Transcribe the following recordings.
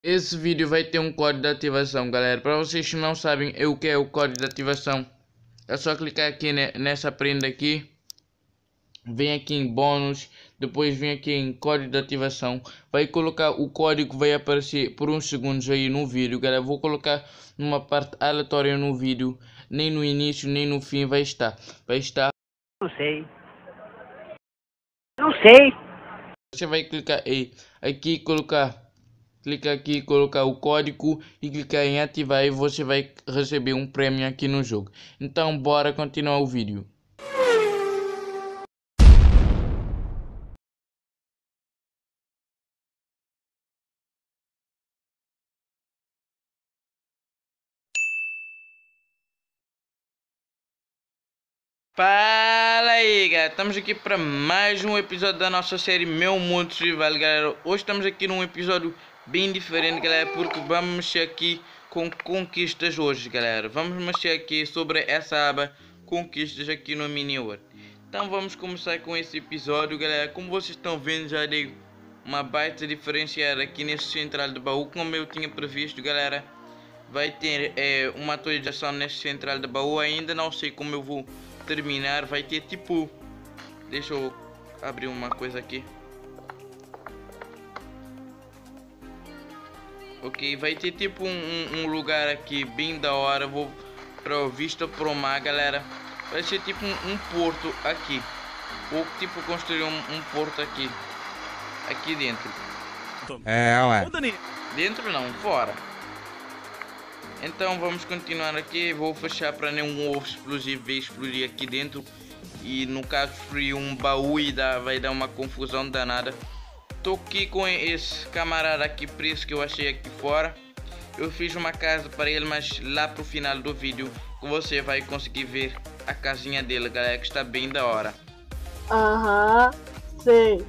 Esse vídeo vai ter um código de ativação, galera. Para vocês que não sabem o que é o código de ativação, é só clicar aqui nessa prenda aqui. Vem aqui em bônus, depois vem aqui em código de ativação. Vai colocar o código, vai aparecer por uns segundos aí no vídeo, galera. Vou colocar numa parte aleatória no vídeo, nem no início nem no fim vai estar. Não sei. Não sei. Você vai clicar aqui, clica aqui, colocar o código e clicar em ativar e você vai receber um prêmio aqui no jogo. Então bora continuar o vídeo. Fala aí, galera, estamos aqui para mais um episódio da nossa série Meu Mundo Survival, galera. Hoje estamos aqui num episódio bem diferente, galera, porque vamos mexer aqui com conquistas hoje, galera. Vamos mexer aqui sobre essa aba conquistas aqui no Mini World. Então vamos começar com esse episódio, galera. Como vocês estão vendo, já dei uma baita diferenciada aqui nesse central de baú, como eu tinha previsto, galera. Vai ter uma atualização nesse central de baú, ainda não sei como eu vou terminar. Vai ter tipo, deixa eu abrir uma coisa aqui. Ok, vai ter tipo um lugar aqui bem da hora. Vou para o Vista Pro Mar, galera. Vai ser tipo um porto aqui. Ou tipo construir um porto aqui dentro. Ué. Dentro não, fora. Então vamos continuar aqui. Vou fechar para nenhum ovo explosivo explodir aqui dentro. E no caso explodir um baú e vai dar uma confusão danada. Tô aqui com esse camarada aqui preso que eu achei aqui fora. Eu fiz uma casa para ele, mas lá pro final do vídeo você vai conseguir ver a casinha dele, galera, que está bem da hora. Aham, sei.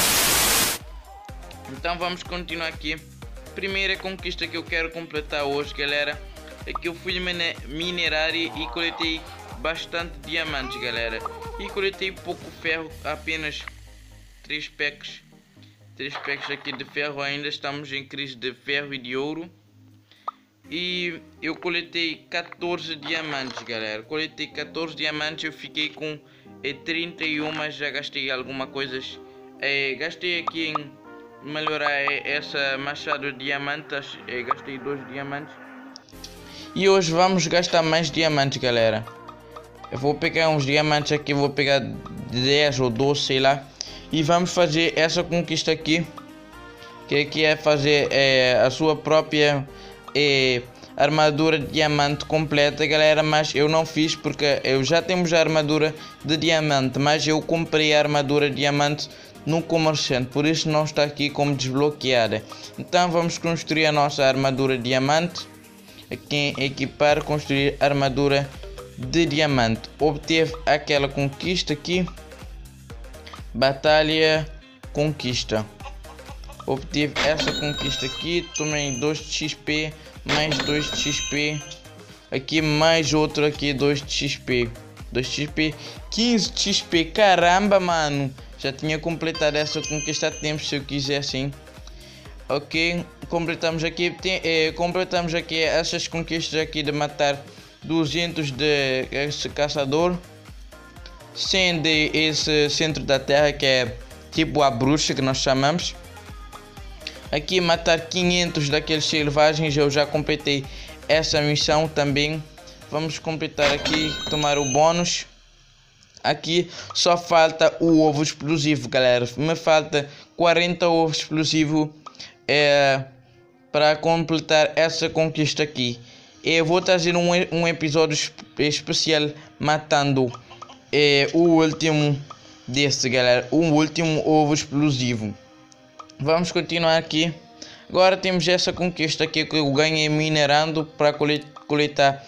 Então vamos continuar aqui. Primeira conquista que eu quero completar hoje, galera, é que eu fui minerar e coletei bastante diamantes, galera. E coletei pouco ferro, apenas 3 packs aqui de ferro. Ainda estamos em crise de ferro e de ouro. E eu coletei 14 diamantes, galera. Coletei 14 diamantes, eu fiquei com 31, mas já gastei alguma coisas. Gastei aqui em melhorar essa machado de diamantes. Gastei 2 diamantes. E hoje vamos gastar mais diamantes, galera. Eu vou pegar uns diamantes aqui, vou pegar 10 ou 12, sei lá. E vamos fazer essa conquista aqui, que é fazer a sua própria armadura de diamante completa, galera. Mas eu não fiz porque eu já temos a armadura de diamante, mas eu comprei a armadura de diamante no comerciante, por isso não está aqui como desbloqueada. Então vamos construir a nossa armadura de diamante. Aqui em equipar, construir armadura de diamante. Obteve aquela conquista aqui, batalha conquista. Obtive essa conquista aqui, tomei 2 de XP, mais 2 de XP, aqui mais outro aqui, 2 de XP, 15 de XP, caramba, mano, já tinha completado essa conquista há tempo se eu quisesse, hein? Ok, completamos aqui, completamos aqui essas conquistas aqui de matar 200 de esse caçador, 100 de esse centro da terra que é tipo a bruxa que nós chamamos. Aqui matar 500 daqueles selvagens, eu já completei essa missão também. Vamos completar aqui, tomar o bônus. Aqui só falta o ovo explosivo, galera. Me falta 40 ovos explosivos para completar essa conquista aqui. Eu vou trazer um episódio especial matando o último desse, galera, o último ovo explosivo. Vamos continuar aqui. Agora temos essa conquista aqui que eu ganhei minerando para coletar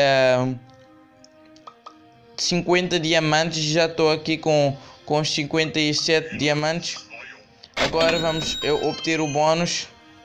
50 diamantes. Já estou aqui com 57 diamantes. Agora vamos obter o bônus.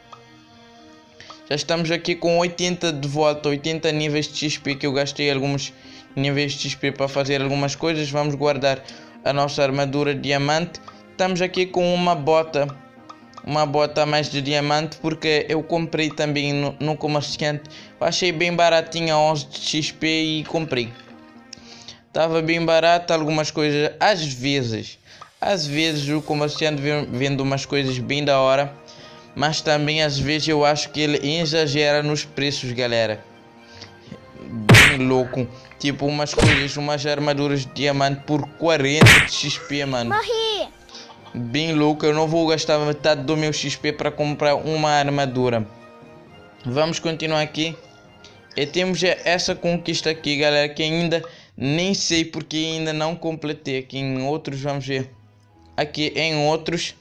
Já estamos aqui com 80 de volta, 80 níveis de XP, que eu gastei alguns níveis de XP para fazer algumas coisas. Vamos guardar a nossa armadura de diamante. Estamos aqui com uma bota uma bota a mais de diamante, porque eu comprei também no comerciante. Eu achei bem baratinho, 11 de XP, e comprei. Estava bem barato algumas coisas. Às vezes o comerciante vende umas coisas bem da hora, mas também às vezes eu acho que ele exagera nos preços, galera. Bem louco. Tipo umas armaduras de diamante por 40 de XP, mano. Morri! Bem louco, eu não vou gastar metade do meu XP para comprar uma armadura. Vamos continuar aqui. E temos essa conquista aqui, galera, que ainda nem sei porque ainda não completei. Aqui em outros, vamos ver. Aqui em outros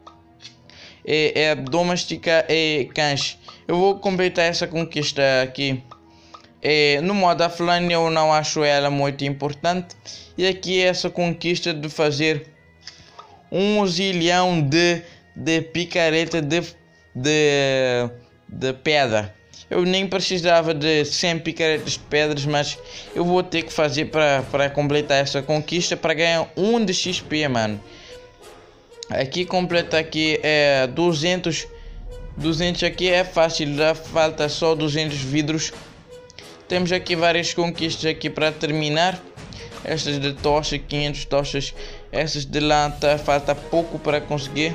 é domesticar cães. Eu vou completar essa conquista aqui. No modo offline eu não acho ela muito importante. E aqui essa conquista de fazer 1 zilhão de picareta de pedra. Eu nem precisava de 100 picaretas de pedras, mas eu vou ter que fazer para completar essa conquista, para ganhar 1 de XP, mano. Aqui completa aqui 200 aqui é fácil, já falta só 200 vidros. Temos aqui várias conquistas aqui para terminar. Estas de tocha, 500 tochas. Essas de lata, falta pouco para conseguir.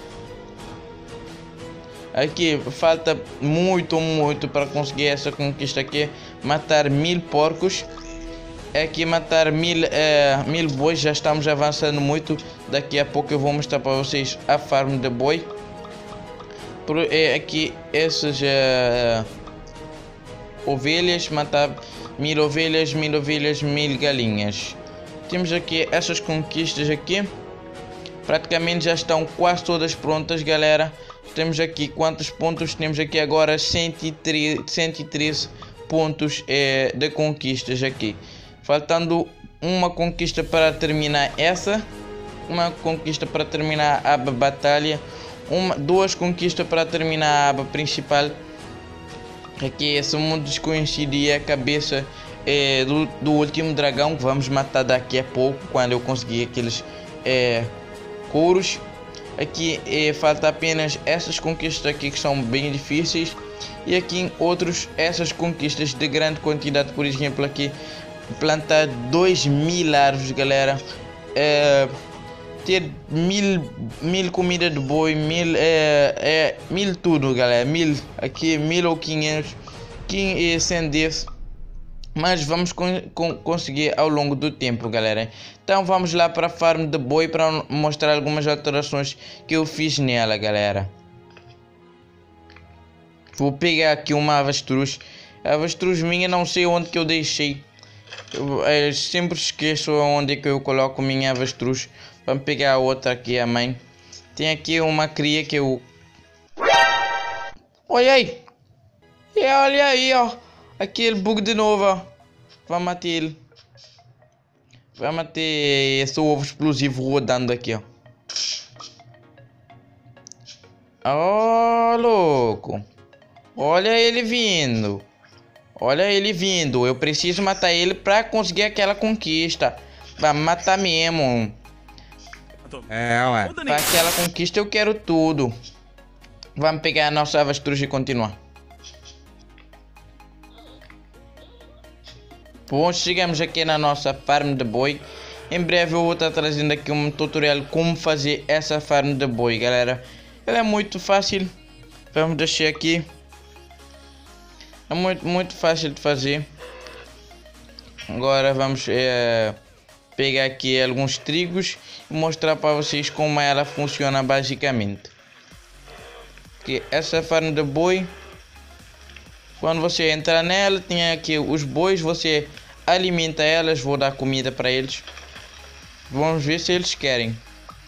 Aqui falta muito para conseguir essa conquista aqui. Matar 1000 porcos. Aqui matar 1000 bois. Já estamos avançando muito. Daqui a pouco eu vou mostrar para vocês a farm de boi. Aqui essas ovelhas. Matar 1000 ovelhas, 1000 galinhas. Temos aqui essas conquistas aqui. Praticamente já estão quase todas prontas, galera. Temos aqui quantos pontos? Temos aqui agora 113 pontos de conquistas aqui. Faltando uma conquista para terminar essa. Uma conquista para terminar a aba batalha. Duas conquistas para terminar a aba principal. Aqui esse mundo desconhecido e a cabeça do último dragão que vamos matar daqui a pouco, quando eu conseguir aqueles couros. Aqui falta apenas essas conquistas aqui que são bem difíceis, e aqui em outros essas conquistas de grande quantidade. Por exemplo, aqui plantar 2000 árvores, galera, ter 1000 comida de boi, 1000 tudo, galera, 1000 aqui, 1000 ou 500, 100 desse. Mas vamos conseguir ao longo do tempo, galera. Então vamos lá para a farm de boi para mostrar algumas alterações que eu fiz nela, galera. Vou pegar aqui uma avestruz. A avestruz minha, não sei onde que eu deixei. Eu sempre esqueço onde é que eu coloco minha avestruz. Vamos pegar a outra aqui, a mãe. Tem aqui uma cria que eu... Olha aí! Olha aí, ó. Aquele bug de novo, ó. Vamos matar ele. Vamos matar esse ovo explosivo rodando aqui, ó. Oh, louco. Olha ele vindo. Olha ele vindo. Eu preciso matar ele para conseguir aquela conquista. Vamos matar mesmo. Ué. Para aquela conquista eu quero tudo. Vamos pegar a nossa avestruz e continuar. Bom, chegamos aqui na nossa farm de boi. Em breve eu vou estar trazendo aqui um tutorial como fazer essa farm de boi, galera. Ela é muito fácil. Vamos deixar aqui. É muito fácil de fazer. Agora vamos pegar aqui alguns trigos e mostrar para vocês como ela funciona basicamente. Que essa farm de boi, quando você entrar nela, tem aqui os bois, você alimenta elas, vou dar comida para eles. Vamos ver se eles querem.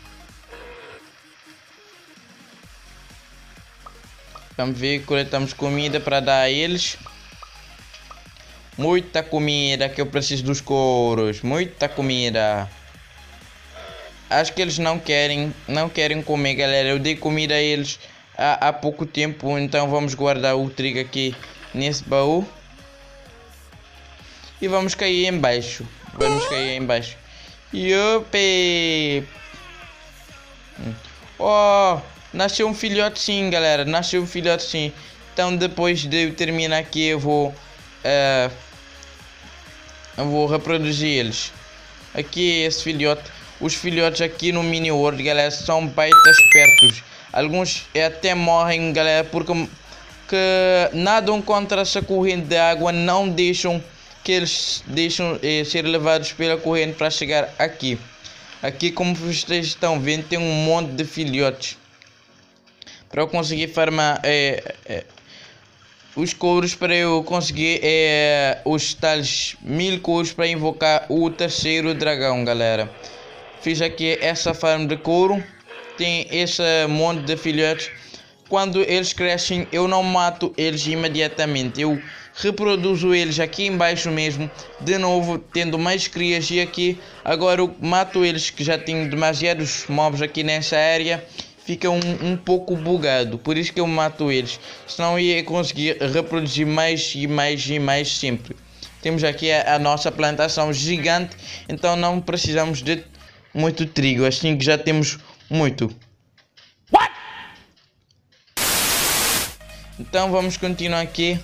Vamos ver, coletamos comida para dar a eles. Muita comida, que eu preciso dos couros. Muita comida. Acho que eles não querem comer, galera. Eu dei comida a eles há pouco tempo, então vamos guardar o trigo aqui nesse baú. E vamos cair embaixo. Yupi! Oh, Nasceu um filhote sim, galera. Nasceu um filhote sim. Então depois de eu terminar aqui eu vou reproduzir eles. Aqui esse filhote. Os filhotes aqui no Mini World, galera, são baita espertos. Alguns até morrem, galera, porque nadam contra essa corrente de água. Não deixam que eles ser levados pela corrente para chegar aqui. Aqui, como vocês estão vendo, tem um monte de filhotes. Para eu conseguir farmar os couros, para eu conseguir os tais 1000 couros para invocar o terceiro dragão, galera. Fiz aqui essa farm de couro. Tem esse monte de filhotes. Quando eles crescem, eu não mato eles imediatamente. Eu reproduzo eles aqui embaixo mesmo. De novo, tendo mais crias. E aqui, agora eu mato eles, que já tenho demasiados mobs aqui nessa área. Fica um pouco bugado. Por isso que eu mato eles. Senão eu ia conseguir reproduzir mais e mais e mais sempre. Temos aqui a nossa plantação gigante. Então não precisamos de muito trigo. Assim que já temos muito. Então vamos continuar aqui.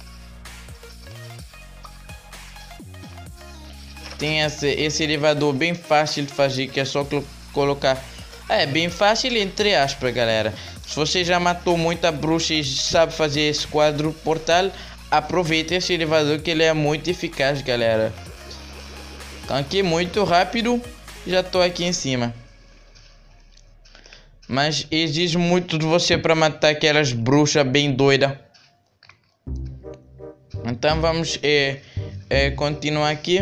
Tem esse elevador bem fácil de fazer, que é só colocar. É bem fácil entre aspas, galera. Se você já matou muita bruxa e sabe fazer esse quadro portal, aproveita esse elevador que ele é muito eficaz, galera. Então aqui muito rápido, já tô aqui em cima. Mas exige muito de você para matar aquelas bruxas bem doidas. Então vamos continuar aqui.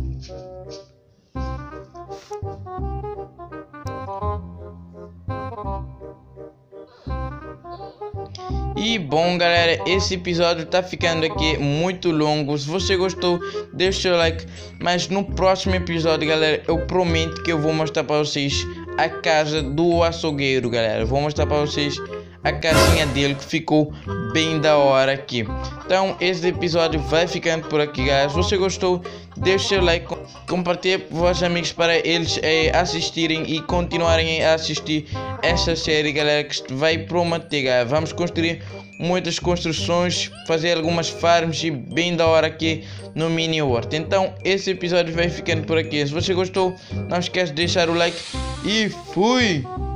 E bom, galera, esse episódio tá ficando aqui muito longo. Se você gostou, deixa o seu like. Mas no próximo episódio, galera, eu prometo que eu vou mostrar para vocês a casa do açougueiro, galera. Vou mostrar para vocês a casinha dele, que ficou bem da hora aqui. Então esse episódio vai ficando por aqui, galera. Se você gostou, deixa o seu like, compartilhe com vossos amigos para eles assistirem e continuarem a assistir essa série, galera, que vai prometer, galera. Vamos construir muitas construções, fazer algumas farms e bem da hora aqui no Mini World. Então esse episódio vai ficando por aqui. Se você gostou, não esquece de deixar o like e fui!